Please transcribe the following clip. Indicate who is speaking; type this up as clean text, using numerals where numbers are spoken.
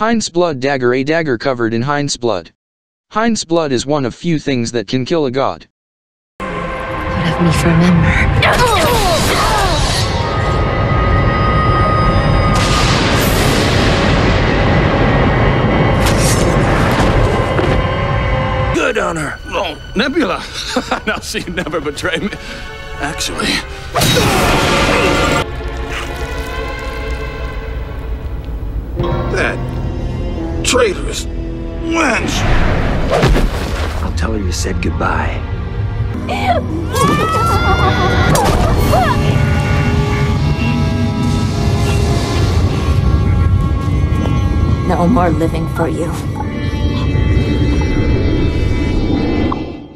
Speaker 1: Hind's blood dagger. A dagger covered in Hind's blood. Hind's blood is one of few things that can kill a god.
Speaker 2: What of me to remember?
Speaker 3: Good on her. Oh, Nebula. Now she never betray me. Actually. That traitorous wench.
Speaker 4: I'll tell her you said goodbye.
Speaker 2: No more living for you.